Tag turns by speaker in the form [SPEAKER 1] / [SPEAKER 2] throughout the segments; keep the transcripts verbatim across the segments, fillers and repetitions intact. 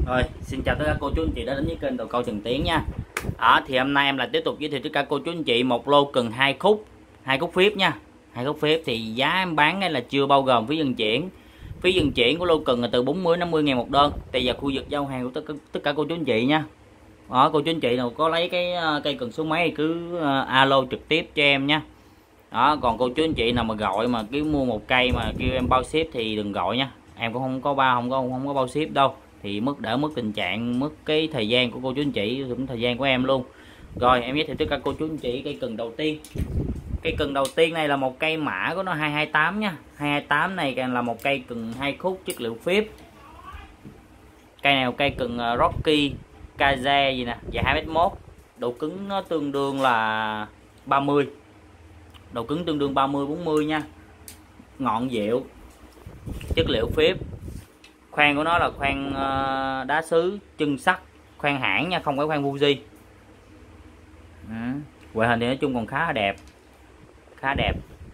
[SPEAKER 1] Rồi, xin chào tất cả cô chú anh chị đã đến với kênh Đồ Câu Trần Tiến nha. Ở thì hôm nay em lại tiếp tục giới thiệu tất cả cô chú anh chị một lô cần hai khúc, hai khúc phíp nha. Hai khúc phíp thì giá em bán đây là chưa bao gồm phí vận chuyển. Phí vận chuyển của lô cần là từ bốn mươi năm mươi ngàn một đơn. Tùy vào khu vực giao hàng của tất cả, tất cả cô chú anh chị nha. Đó, cô chú anh chị nào có lấy cái cây cần số mấy thì cứ alo trực tiếp cho em nha. Đó, còn cô chú anh chị nào mà gọi mà cứ mua một cây mà kêu em bao ship thì đừng gọi nha. Em cũng không có bao không có không có bao ship đâu. Thì mất đỡ mất tình trạng mất cái thời gian của cô chú anh chị cũng thời gian của em luôn. Rồi em giới thiệu tất cả cô chú anh chị cây cần đầu tiên. Cây cần đầu tiên này là một cây mã của nó hai hai tám nha. hai hai tám này càng là một cây cần hai khúc chất liệu phíp. Cây này một cây cần Rocky Kaze gì nè, dài hai mét mốt. Độ cứng nó tương đương là ba mươi. Độ cứng tương đương ba mươi bốn mươi nha. Ngọn dịu. Chất liệu phíp. Khoan của nó là khoan đá sứ chân sắt, khoan hãng nha, không phải khoan Fuji. Ừ. Ngoại hình thì nói chung còn khá là đẹp, khá đẹp.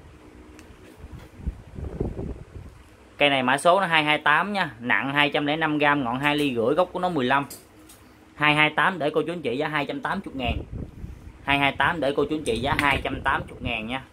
[SPEAKER 1] Cây này mã số nó hai hai tám nha, nặng hai trăm lẻ năm gam, ngọn hai ly rưỡi, gốc của nó mười lăm. hai hai tám để cô chú anh chị giá hai trăm tám mươi ngàn. hai hai tám để cô chú anh chị giá hai trăm tám mươi ngàn nha.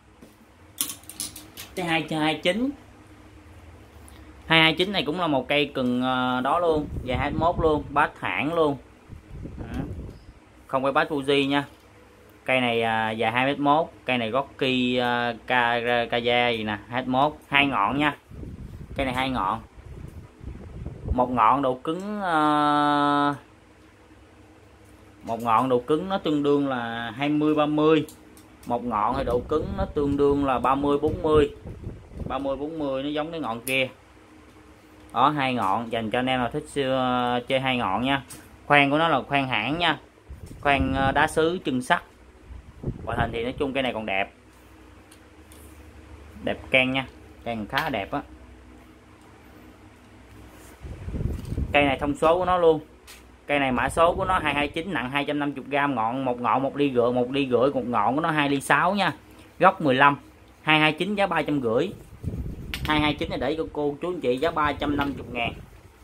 [SPEAKER 1] Cái hai hai chín. hai hai chín này cũng là một cây cần đó luôn, dài hai mốt luôn, bát hãng luôn. Không phải bát Fuji nha. Cây này dài hai mét mốt, cây này Rocky Kaza gì nè, hai mét mốt, hai ngọn nha. Cây này hai ngọn. Một ngọn độ cứng một ngọn độ cứng nó tương đương là hai mươi ba mươi. Một ngọn thì độ cứng nó tương đương là ba mươi bốn mươi. ba mươi bốn mươi nó giống cái ngọn kia. Đó, hai ngọn dành cho anh em nào thích uh, chơi hai ngọn nha. Khoan của nó là khoan hãng nha, khoan uh, đá sứ chân sắt. Ngoại hình thì nói chung cây này còn đẹp, đẹp can nha, can khá đẹp á. Cây này thông số của nó luôn. Cây này mã số của nó hai hai chín, nặng hai trăm năm mươi gam, ngọn một ngọn một ly rưỡi, một ly rưỡi, một ngọn của nó hai ly sáu nha, gốc mười lăm. hai hai chín giá ba trăm rưỡi. hai hai chín này để cho cô chú anh chị giá ba trăm năm mươi ngàn.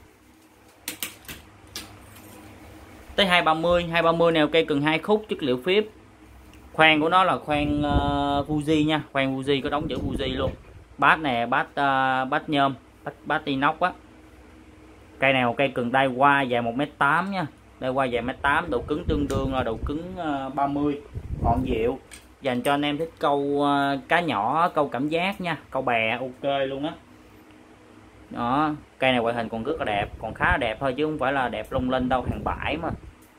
[SPEAKER 1] Tới hai ba mươi, hai ba mươi này cây cần hai khúc chất liệu phíp. Khoan của nó là khoan uh, Fuji nha, khoan Fuji có đóng chữ Fuji luôn. Bát này bát uh, bát nhôm, bát, bát inox á. Cây này một cây cần đai qua dài một mét tám nha. Đai qua dài một mét tám, độ cứng tương đương là độ cứng uh, ba mươi. Ngọn dịu. Dành cho anh em thích câu uh, cá nhỏ, câu cảm giác nha, câu bè ok luôn á. Đó, cây này ngoại hình còn rất là đẹp, còn khá là đẹp thôi chứ không phải là đẹp lung linh đâu, hàng bãi mà.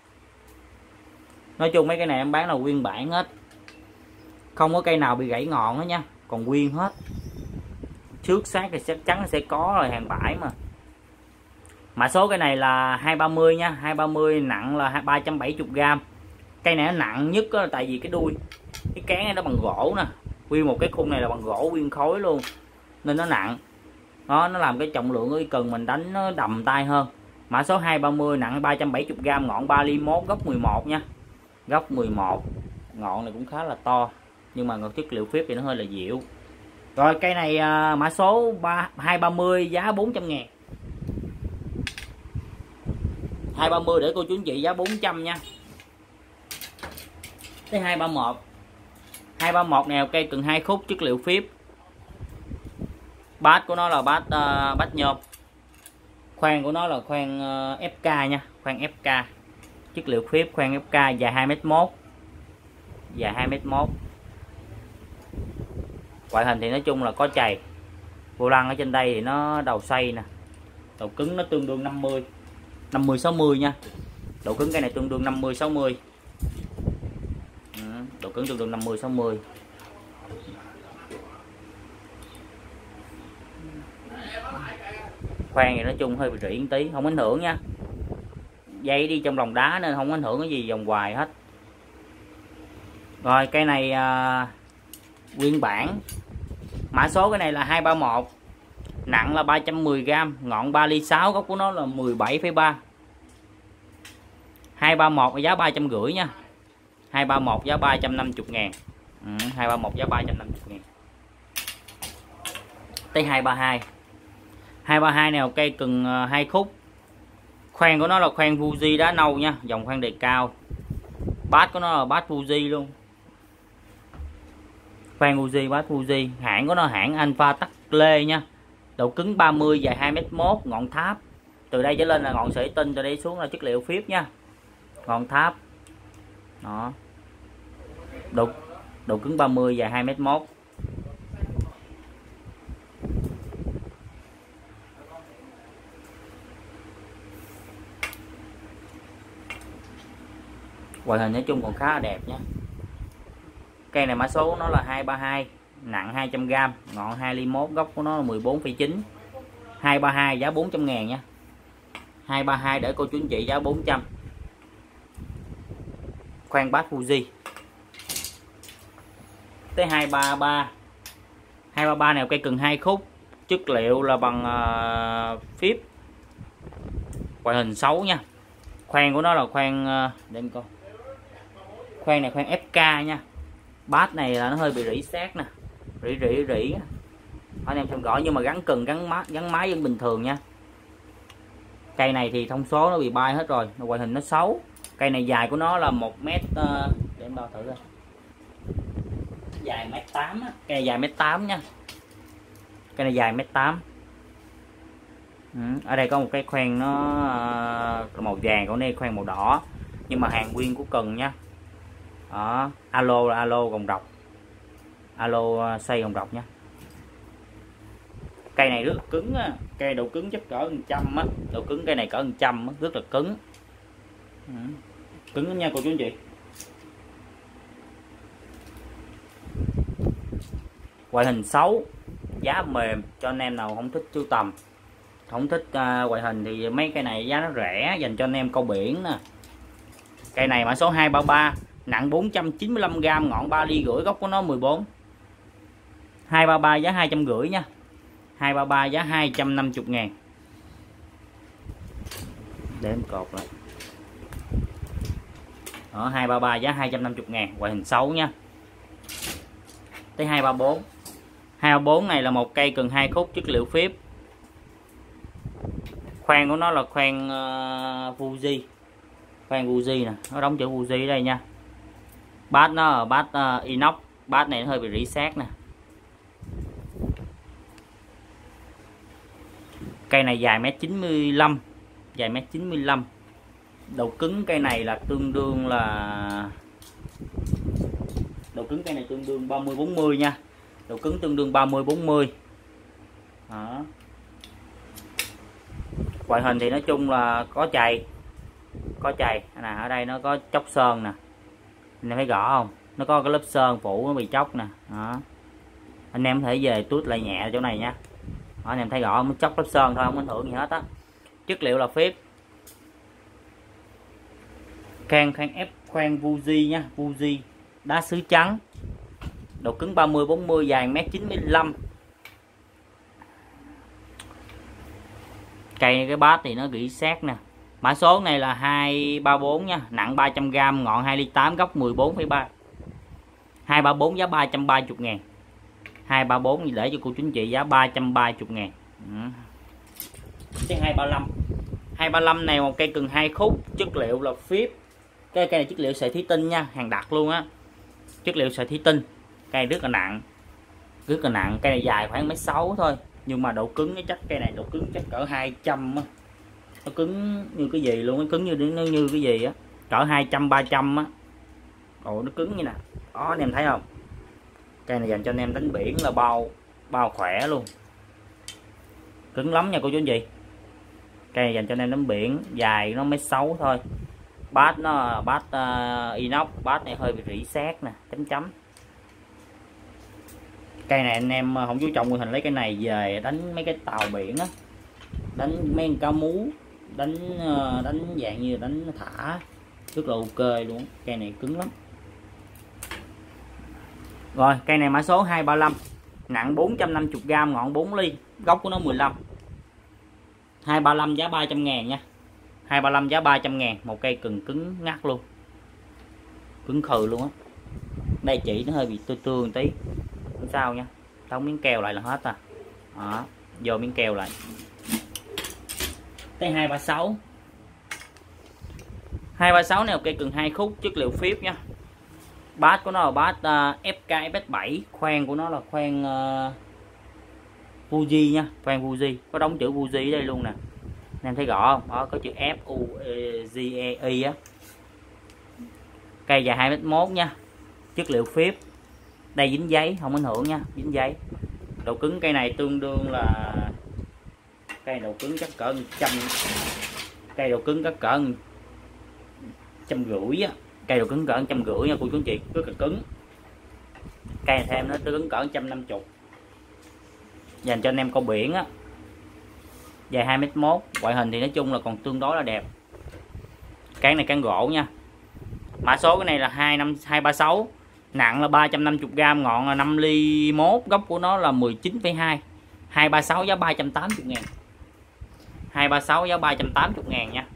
[SPEAKER 1] Nói chung mấy cái này em bán là nguyên bản hết. Không có cây nào bị gãy ngọn hết nha, còn nguyên hết. Xước sát thì chắc chắn sẽ có rồi, hàng bãi mà. Mã số cái này là hai ba mươi nha, hai ba mươi nặng là ba trăm bảy mươi gam. Cây này nó nặng nhất là tại vì cái đuôi, cái cán này nó bằng gỗ nè, nguyên một cái khung này là bằng gỗ nguyên khối luôn nên nó nặng. Đó, nó làm cái trọng lượng cái cần mình đánh nó đầm tay hơn. Mã số hai ba mươi nặng ba trăm bảy mươi gam, ngọn ba ly mốt, gốc mười một nha. Gốc mười một. Ngọn này cũng khá là to nhưng mà ngọn chất liệu phíp thì nó hơi là dịu. Rồi cây này à, mã số hai ba mươi giá bốn trăm ngàn. hai ba mươi để cô chú anh chị giá bốn trăm nha. Cái hai ba mốt. hai ba mốt này cây cần hai khúc chất liệu phíp. Bát của nó là bát uh, bát nhôm. Khoan của nó là khoan uh, ép ca nha, khoan ép ca. Chất liệu phíp, khoan ép ca dài hai mét mốt. Dài hai mét mốt. Ngoại hình thì nói chung là có chày. Vô lăng ở trên đây thì nó đầu xoay nè. Độ cứng nó tương đương năm mươi. năm mươi sáu mươi nha. Độ cứng cây này tương đương năm mươi sáu mươi. Ừ, độ cứng tương đương năm mươi sáu mươi. Khoan thì nói chung hơi bị rỉ tí, không ảnh hưởng nha. Dây đi trong lòng đá nên không ảnh hưởng cái gì vòng hoài hết. Rồi cây này à, nguyên bản. Mã số cái này là hai ba mốt. Nặng là ba trăm mười gam, ngọn ba ly sáu, gốc của nó là mười bảy phẩy ba. hai ba mốt giá ba trăm rưỡi nha. hai ba mốt giá ba trăm năm mươi ngàn. Ừ, hai ba mốt giá ba trăm năm mươi ngàn. Tới hai ba hai. hai ba hai này cây cần hai khúc Khoen của nó là khoen Fuji đá nâu nha, dòng khoen đề cao. Bát của nó là bát Fuji luôn. Khoen Fuji, bát Fuji. Hãng của nó hãng Alpha Tắc Lê nha. Độ cứng ba mươi, dài hai mét mốt, ngọn tháp. Từ đây trở lên là ngọn sợi tinh, từ đây xuống là chất liệu phíp nha. Ngọn tháp. Đó. Độ độ cứng ba mươi, dài hai mét mốt. Ngoại hình nói chung còn khá là đẹp nha. Cây này mã số của nó là hai ba hai, nặng hai trăm gam, ngọn hai ly mốt, gốc của nó là mười bốn phẩy chín. hai ba hai giá bốn trăm ngàn nha. hai ba hai để cô chú anh chị giá bốn trăm. Khoan bát Fuji. Tới hai ba ba. hai ba ba này cây cần hai khúc, chất liệu là bằng uh, phíp. Ngoại hình xấu nha. Khoan của nó là khoan uh, để em coi. Khoan này khoan ép ca nha. Bát này là nó hơi bị rỉ sét nè, rỉ rỉ rỉ anh em xem rõ, nhưng mà gắn cần gắn máy gắn máy vẫn bình thường nha. Cây này thì thông số nó bị bay hết rồi, ngoại hình nó xấu. Cây này dài của nó là một mét uh, để em đo thử coi. Dài mét tám á, cây này dài mét tám nha. Cây này dài mét tám. Ừ, ở đây có một cái khoen nó uh, màu vàng, còn đây khoen màu đỏ, nhưng mà hàng nguyên của cần nha. Đó, alo là alo gồng độc, alo xây gồng độc nha. Cây này rất là cứng á, cây độ cứng chắc cỡ một trăm á, độ cứng cây này cỡ một trăm á, rất là cứng. Ừ. Cứng lắm nha cô chú anh chị. Ngoại hình xấu, giá mềm cho anh em nào không thích sưu tầm, không thích uh, ngoại hình thì mấy cây này giá nó rẻ, dành cho anh em câu biển nè. Cây này mã số hai ba ba, nặng bốn trăm chín mươi lăm gam, ngọn ba ly rưỡi, gốc của nó mười bốn. hai ba ba giá hai trăm rưỡi nha. hai ba ba giá hai trăm năm mươi ngàn. Để em cột lại. Ở hai ba ba giá hai trăm năm mươi ngàn, ngoại hình xấu nha. Tới hai ba bốn. hai ba bốn này là một cây cần hai khúc, chất liệu phíp. Khoan của nó là khoan uh, Fuji. Khoan Fuji nè, nó đóng chữ Fuji ở đây nha. Bát nó là bát uh, inox, bát này nó hơi bị rỉ sét nè. Cây này dài mét chín mươi lăm, dài mét chín mươi lăm. Độ cứng cây này là tương đương là độ cứng cây này tương đương ba mươi bốn mươi nha. Độ cứng tương đương ba mươi bốn mươi. Đó. Ngoại hình thì nói chung là có chày, có chày nè, ở đây nó có chóc sơn nè, anh em thấy rõ không, nó có cái lớp sơn phủ nó bị chóc nè. Đó. Anh em có thể về tuốt lại nhẹ chỗ này nha. Đó, anh em thấy rõ không, nó chóc lớp sơn thôi, không ảnh hưởng gì hết á. Chất liệu là phíp. Khoan khoan ép khoan Fuji nha, Fuji đá sứ trắng. Độ cứng ba mươi bốn mươi, dài mét chín mươi lăm. Cây cái bát thì nó rỉ sét nè. Mã số này là hai ba bốn nha, nặng ba trăm gam, ngọn hai ly tám, gốc mười bốn phẩy ba. hai ba bốn giá ba trăm ba mươi ngàn. hai ba bốn để cho cô chú anh chị giá ba trăm ba mươi ngàn. Ừ. Cái hai ba lăm. hai ba lăm này một cây cần hai khúc, chất liệu là phíp. Cái cây này chất liệu sợi thủy tinh nha, hàng đặc luôn á. Chất liệu sợi thủy tinh. Cây rất là nặng. Rất là nặng, cây này dài khoảng mét sáu thôi, nhưng mà độ cứng cái chắc cây này độ cứng chắc cỡ hai trăm á. Nó cứng như cái gì luôn, nó cứng như nó như cái gì á, cỡ hai trăm ba trăm á. Ồ, nó cứng như nè. Đó, anh em thấy không? Cây này dành cho anh em đánh biển là bao bao khỏe luôn. Cứng lắm nha cô chú anh chị. Cây này dành cho anh em đánh biển, dài nó mét sáu thôi. Bát nó bát uh, inox, bát này hơi bị rỉ sét nè, chấm chấm. Cây này anh em không chú trọng ngoại hình, lấy cái này về đánh mấy cái tàu biển á, đánh mấy con cá mú, đánh đánh dạng như đánh thả, rất là ok luôn. Cây này cứng lắm. Rồi cây này mã số hai ba lăm, nặng bốn trăm năm mươi gam, ngọn bốn ly, gốc của nó mười lăm. hai ba lăm giá ba trăm ngàn nha. hai ba lăm giá ba trăm ngàn, một cây cần cứng ngắt luôn, cứng khừ luôn á. Đây chỉ nó hơi bị tươi tươi một tí, không sao nha, đóng miếng keo lại là hết à. Đó, vô miếng keo lại. Tới hai ba sáu. hai ba sáu này ok cần hai khúc, chất liệu phíp nha. Bát của nó là bát uh, ép ca ép ét bảy, khoen của nó là khoen uh, Fuji nha, khoen Fuji, có đóng chữ Fuji ở đây luôn nè. Anh em thấy rõ không? Đó, có chữ F U G E I á. Cây dài hai mét mốt nha. Chất liệu phíp. Đây dính giấy, không ảnh hưởng nha, dính giấy. Độ cứng cây này tương đương là cây độ cứng chắc cỡ trăm, cây độ cứng chắc cỡ trăm rưỡi á, cây độ cứng cỡ trăm rưỡi nha cô chú anh chị, rất là cứng. Cây thêm nó cứng cỡ trăm năm mươi, dành cho anh em câu biển á. Dài hai mét mốt, ngoại hình thì nói chung là còn tương đối là đẹp. Cán này cán gỗ nha. Mã số cái này là hai năm hai ba sáu, nặng là ba trăm năm mươi gam, ngọn là năm ly mốt, gốc của nó là mười chín phẩy hai. hai ba sáu giá ba trăm tám mươi ngàn. hai ba sáu giá ba trăm tám mươi ngàn nha.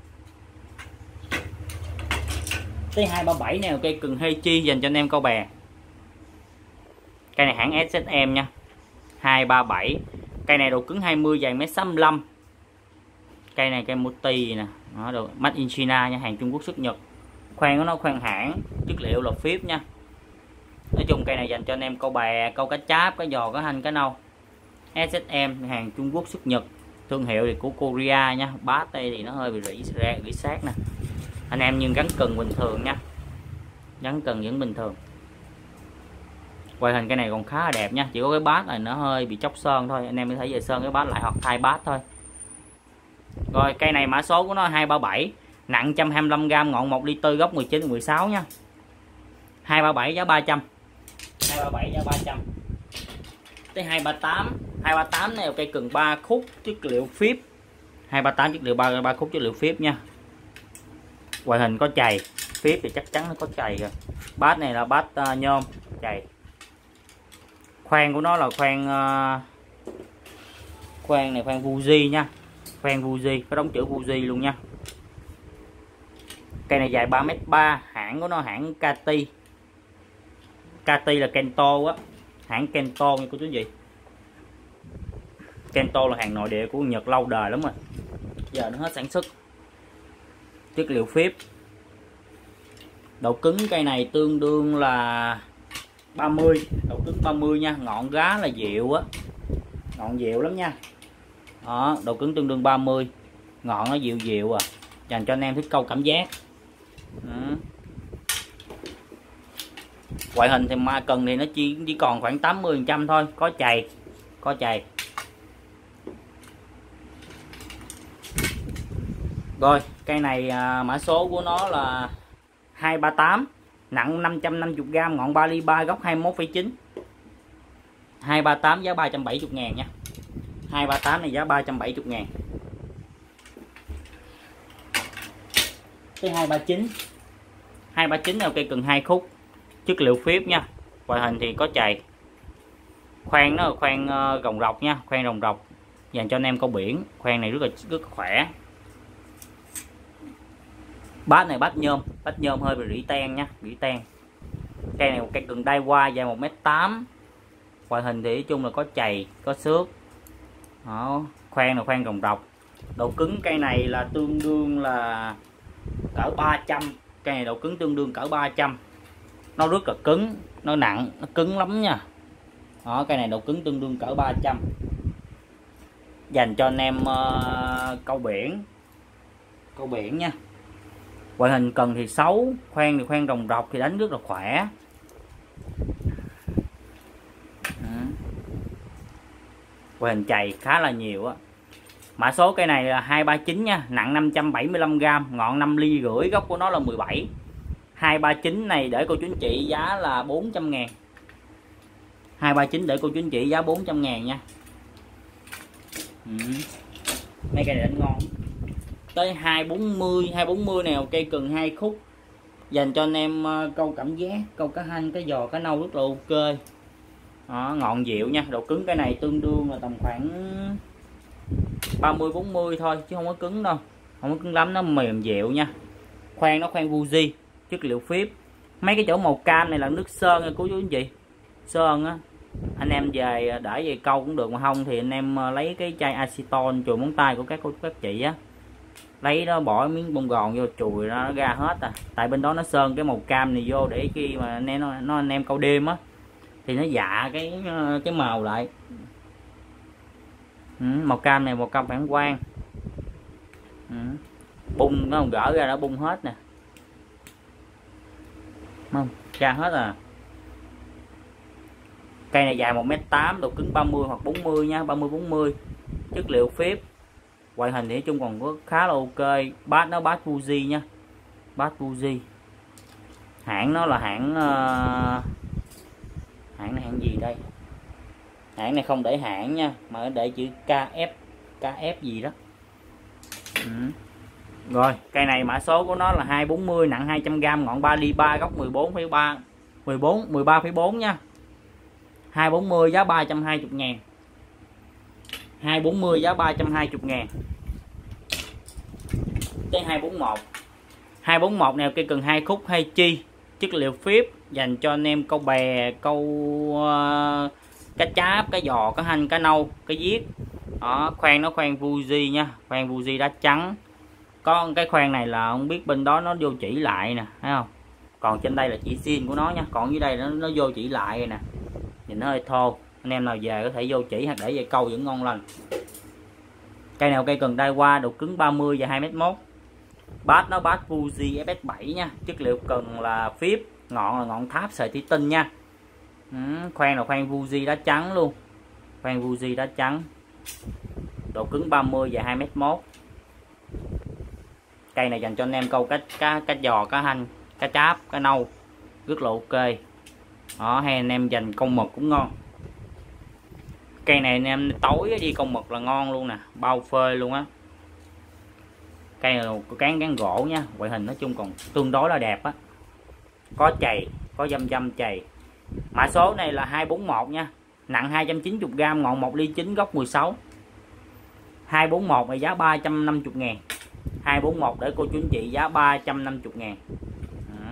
[SPEAKER 1] Tới hai ba bảy này cây cần Heichi dành cho anh em câu bè. Cây này hãng ét ét em nha. hai ba bảy. Cây này độ cứng hai mươi, dài mét sáu mươi lăm. Cây này cây multi nè, nó được made in China nha, hàng Trung Quốc xuất Nhật. Khoen của nó khoen hãng, chất liệu là phíp nha. Nói chung cây này dành cho anh em câu bè, câu cá cháp, cá giò, cá hanh, cá nâu. ét ét em hàng Trung Quốc xuất Nhật. Thương hiệu thì của Korea nha. Bát đây thì nó hơi bị rỉ ra rỉ sát nè. Anh em nhưng gắn cần bình thường nha. Gắn cần vẫn bình thường. Ngoại hình cây này còn khá là đẹp nha, chỉ có cái bát này nó hơi bị chóc sơn thôi, anh em có thể về sơn cái bát lại hoặc thay bát thôi. Rồi cây này mã số của nó hai ba bảy, nặng một trăm hai mươi lăm gam, ngọn một ly tư, gốc mười chín mười sáu nha. hai ba bảy giá ba trăm. hai ba bảy giá ba trăm. Tới hai ba tám, hai ba tám này cây cần ba khúc, chất liệu phíp. hai ba tám chất liệu ba ba khúc chất liệu phíp nha. Ngoại hình có chày, phíp thì chắc chắn nó có chày rồi. Bát này là bát uh, nhôm chày. Khoen của nó là khoen uh, khoen này khoen Fuji nha, khoen Fuji, có đóng chữ Fuji luôn nha. Cây này dài ba mét ba, hãng của nó hãng Kati. Kati là Kento á, hãng Kento nha cô chú anh chị. Kento là hàng nội địa của Nhật lâu đời lắm rồi, giờ nó hết sản xuất. Chất liệu phíp. Độ cứng cây này tương đương là ba mươi, độ cứng ba mươi nha, ngọn gá là dịu á, ngọn dịu lắm nha. Đó, độ cứng tương đương ba mươi, ngọn nó dịu dịu à, dành cho anh em thích câu cảm giác. Đó. Ngoại hình thì ma cần thì nó chỉ chỉ còn khoảng tám mươi phần trăm thôi, có chày, có chày. Rồi, cây này à, mã số của nó là hai ba tám, nặng năm trăm năm mươi gam, ngọn ba ly ba, gốc hai mươi mốt phẩy chín. hai ba tám giá ba trăm bảy mươi ngàn nha. hai ba tám này giá ba trăm bảy mươi ngàn. Cái hai ba chín. hai ba chín là cây cần hai khúc, chất liệu phíp nha. Ngoại hình thì có chày. Khoen nó là khoen uh, rồng rọc nha, khoen rồng rọc dành cho anh em câu biển. Khoen này rất là rất là khỏe. Bát này bát nhôm, bát nhôm hơi bị rỉ ten nha, rỉ ten. Cây này một cây cần Daiwa dài một mét tám. Ngoại hình thì nói chung là có chày, có xước. Đó, khoen là khoen rồng rọc. Độ cứng cây này là tương đương là cỡ ba trăm. Cây này độ cứng tương đương cỡ ba trăm. Nó rất là cứng, nó nặng, nó cứng lắm nha. Đó, cây này độ cứng tương đương cỡ ba trăm. Dành cho anh em uh, câu biển. Câu biển nha. Ngoại hình cần thì xấu, khoen thì khoen rồng rọc thì đánh rất là khỏe. Ngoại hình chày khá là nhiều á. Mã số cây này là hai ba chín nha, nặng năm trăm bảy mươi lăm gam, ngọn năm ly rưỡi, gốc của nó là mười bảy. hai ba chín này để cô chú anh chị giá là bốn trăm ngàn. hai ba chín để cô chú anh chị giá bốn trăm ngàn nha. Ừ. Mấy cây này đánh ngon. Tới hai bốn mươi, hai bốn mươi này cây cần hai khúc. Dành cho anh em câu cảm giác, câu cá hanh, cá giò, cá nâu rất là ok. Đó, ngọn dịu nha, độ cứng cái này tương đương là tầm khoảng ba mươi bốn mươi thôi chứ không có cứng đâu. Không có cứng lắm, nó mềm dịu nha. Khoen nó khoen Fuji, chất liệu phíp. Mấy cái chỗ màu cam này là nước sơn nha cô chú anh chị. Sơn á. Anh em về để về câu cũng được, mà không thì anh em lấy cái chai acetone chùi móng tay của các cô các chị á. lấy nó bỏ miếng bông gòn vô chùi nó, nó ra hết à. Tại bên đó nó sơn cái màu cam này vô để khi mà anh em nó, nó anh em câu đêm á thì nó dạ cái cái màu lại. Ừ, màu cam này màu cam phản quang. Ừ, bung nó không gỡ ra nó bung hết nè, không ra hết à. Cây này dài một mét tám, độ cứng ba mươi hoặc bốn mươi nha, ba mươi bốn mươi. Chất liệu phếp, ngoại hình thì nói chung còn có khá là ok. Bát nó bát Fuji nha, bát Fuji. Hãng nó là hãng uh, hãng này hãng gì đây? Hãng này không để hãng nha, mà để chữ ca ép, ca ép gì đó. Ừ. Rồi, cây này mã số của nó là hai bốn mươi, nặng hai trăm gam, ngọn ba ly ba, góc mười bốn phẩy ba, mười bốn, mười ba phẩy bốn nha. hai bốn mươi giá ba trăm hai mươi ngàn. hai bốn mươi giá ba trăm hai mươi ngàn. Tới hai bốn mốt. hai bốn mốt này cây cần hai khúc hai chi, chất liệu phếp dành cho anh em câu bè, câu uh, cá cháp, cá giò, cá hanh, cá nâu, cá giết. Đó, khoan nó khoan Fuji nha, khoan Fuji đá trắng. Có cái khoan này là không biết bên đó nó vô chỉ lại nè, thấy không? Còn trên đây là chỉ xin của nó nha, còn dưới đây nó nó vô chỉ lại rồi nè. Nhìn nó hơi thô, anh em nào về có thể vô chỉ hoặc để dây câu vẫn ngon lành. Cây nào cây cần đai qua, độ cứng ba mươi và hai mét một. Bát nó bát Fuji ép ét bảy nha, chất liệu cần là phếp, ngọn là ngọn tháp sợi thủy tinh nha. Ừ, khoan là khoan Fuji đá trắng luôn, khoan Fuji đá trắng, độ cứng ba mươi và hai mét một. Cây này dành cho anh em câu cá cá cá giò, cá hanh, cá cháp, cá nâu rất là ok. Đó, hay anh em dành câu mực cũng ngon. Cây này anh em tối đi câu mực là ngon luôn nè, bao phơi luôn á. Cây này có cán cán gỗ nha, ngoại hình nói chung còn tương đối là đẹp á. Có chày, có dăm dăm chày. Mã số này là hai bốn mốt nha, nặng hai trăm chín mươi gam, ngọn một ly chín, góc mười sáu. hai bốn mốt là giá ba trăm năm mươi ngàn. hai bốn mốt để cô chú anh chị giá ba trăm năm mươi ngàn. Đó.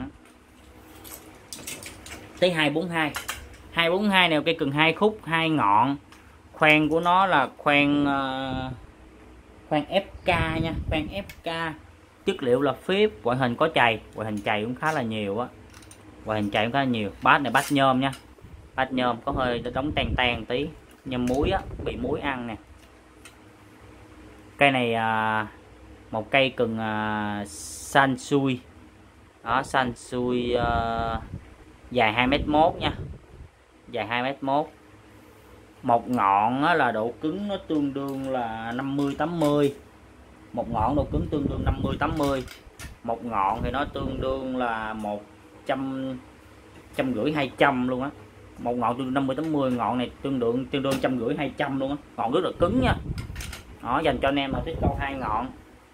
[SPEAKER 1] Tới hai bốn hai. hai bốn hai này cây cần hai khúc, hai ngọn. Khoan của nó là khoan uh, khoan ép ca nha, khoan ép ca. Chất liệu là phếp, ngoại hình có chày, ngoại hình chày cũng khá là nhiều á. Ngoại hình chày cũng khá là nhiều. Bát này bát nhôm nha. Bát nhôm có hơi đóng tan tan tí, nhôm muối á, bị muối ăn nè. Cây này uh, một cây cần uh, Sansui. Đó, Sansui uh, dài hai mét một nha, dài hai mét một. Một ngọn là độ cứng nó tương đương là năm mươi tám mươi. Một ngọn độ cứng tương đương năm mươi tám mươi. Một ngọn thì nó tương đương là một trăm, trăm rưỡi hai trăm luôn á. Một ngọn tương đương năm mươi tám mươi, ngọn này tương đương tương đương trăm rưỡi hai trăm luôn á. Ngọn rất là cứng nha. Đó, dành cho anh em mà thích câu hai ngọn.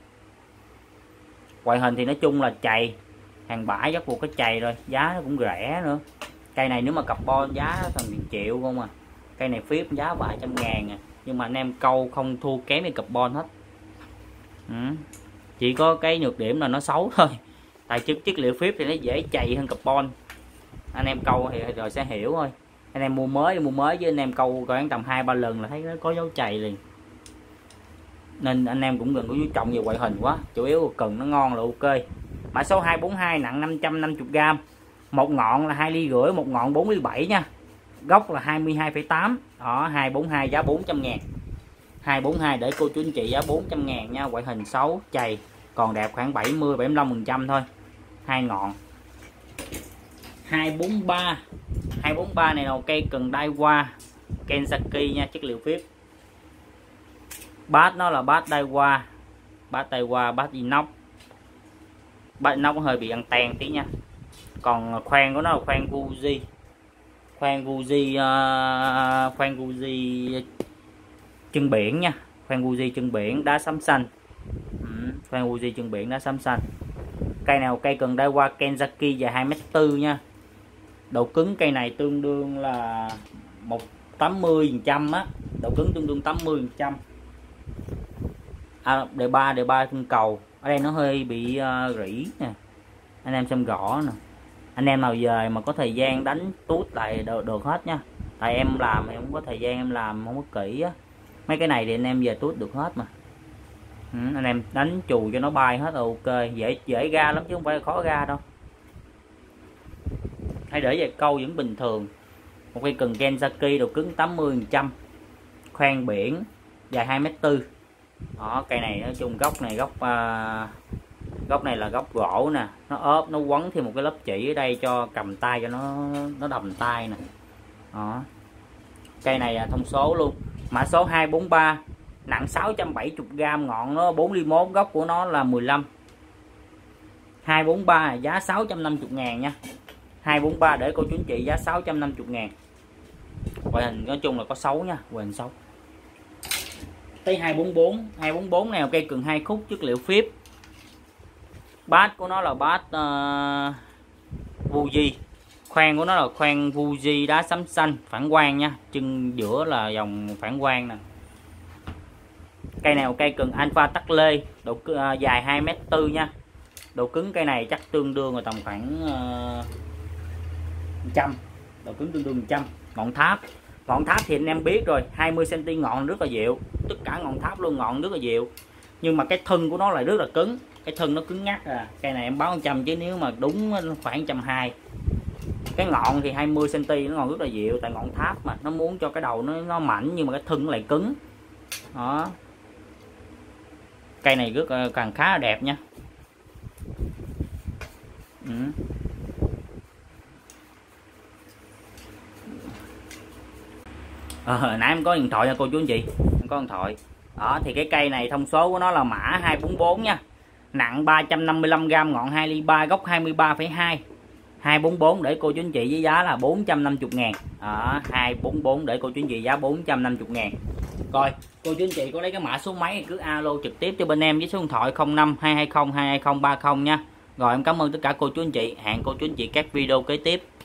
[SPEAKER 1] Ngoại hình thì nói chung là chày, hàng bãi rất buộc cái chày rồi, giá nó cũng rẻ nữa. Cây này nếu mà carbon giá thành tiền triệu không à. Cây này phếp giá vài trăm ngàn à. Nhưng mà anh em câu không thua kém với carbon hết. Ừ. Chỉ có cái nhược điểm là nó xấu thôi. Tại chất chất liệu phếp thì nó dễ chày hơn carbon. Anh em câu thì rồi sẽ hiểu thôi. Anh em mua mới mua mới với anh em câu khoảng tầm hai ba lần là thấy nó có dấu chày liền. Nên anh em cũng đừng có chú trọng về ngoại hình quá, chủ yếu là cần nó ngon là ok. Mã số hai bốn hai, nặng năm trăm năm mươi gam. Một ngọn là hai ly rưỡi, một ngọn bốn ly bảy nha. Góc là hai mươi hai phẩy tám. Đó, hai bốn hai giá bốn trăm ngàn. hai bốn hai để cô chú anh chị giá bốn trăm ngàn nha. Ngoại hình xấu, chày, còn đẹp khoảng bảy mươi bảy mươi lăm phần trăm thôi. Hai ngọn. hai bốn ba. hai bốn ba này là cây cần đai qua Kensaki nha, chất liệu phếp. Bát nó là bát đai qua, bát đai qua, bát inox. Bát inox hơi bị ăn tan tí nha. Còn khoan của nó là khoan Fuji, khoan Fuji uh, khoan Fuji chân biển nha, khoan Fuji chân biển đá sấm xanh. Ừ, khoan Fuji chân biển đá sấm xanh. Cây nào cây cần đai qua Kensaki dài hai mét bốn nha. Độ cứng cây này tương đương là một tám mươi phần trăm á, độ cứng tương đương tám mươi phần trăm. À, đề ba đề ba cung cầu ở đây nó hơi bị uh, rỉ nè, anh em xem rõ nè. Anh em nào về mà có thời gian đánh tút lại được, được hết nha. Tại em làm em không có thời gian, em làm không có kỹ á. Mấy cái này thì anh em về tút được hết mà. Ừ, anh em đánh chù cho nó bay hết rồi, ok, dễ dễ ra lắm chứ không phải là khó ra đâu. Hay để về câu vẫn bình thường. Một cây cần Kenzaki độ cứng tám mươi phần trăm, khoan biển, dài hai mét tư. Đó, cây này nói chung gốc này gốc uh, gốc này là gốc gỗ nè, nó ốp, nó quấn thêm một cái lớp chỉ ở đây cho cầm tay cho nó nó đầm tay nè. Đó. Cây này là thông số luôn, mã số hai bốn ba, nặng sáu trăm bảy mươi gam, ngọn nó bốn ly mốt, gốc của nó là mười lăm. hai bốn ba giá sáu trăm năm mươi ngàn nha. hai bốn ba để cô chú anh chị giá sáu trăm năm mươi ngàn. Ngoại hình nói chung là có xấu nha, ngoại hình xấu. Tới hai bốn bốn, hai bốn bốn này cây cường hai khúc, chất liệu phíp. Bát của nó là bát uh, Fuji. Khoan của nó là khoan Fuji đá sắm xanh, phản quang nha, chân giữa là dòng phản quang nè. Cây này cây cần Alpha tắc lê, độ uh, dài hai mét tư nha. Độ cứng cây này chắc tương đương là tầm khoảng uh, một trăm, độ cứng tương đương một trăm. Ngọn tháp, ngọn tháp thì anh em biết rồi, hai mươi xăng ti mét ngọn rất là dịu, tất cả ngọn tháp luôn, ngọn rất là dịu. Nhưng mà cái thân của nó lại rất là cứng, cái thân nó cứng ngắt à. Cây này em báo một trăm chứ nếu mà đúng khoảng một trăm hai mươi. Cái ngọn thì hai mươi xăng ti mét nó ngọn rất là dịu, tại ngọn tháp mà nó muốn cho cái đầu nó nó mảnh nhưng mà cái thân nó lại cứng. Đó. Cây này rất càng khá là đẹp nha. Ừ. Ờ, nãy em có điện thoại nha cô chú anh chị, em có điện thoại. Đó thì cái cây này thông số của nó là mã hai bốn bốn nha. Nặng ba trăm năm mươi lăm gam, ngọn hai ly ba, gốc hai mươi ba phẩy hai. hai bốn bốn để cô chú anh chị với giá là bốn trăm năm mươi ngàn. Đó, hai bốn bốn để cô chú anh chị giá bốn trăm năm mươi ngàn. Rồi, cô chú anh chị có lấy cái mã số máy thì cứ alo trực tiếp cho bên em với số điện thoại không năm hai hai không hai hai không ba không nha. Rồi em cảm ơn tất cả cô chú anh chị, hẹn cô chú anh chị các video kế tiếp.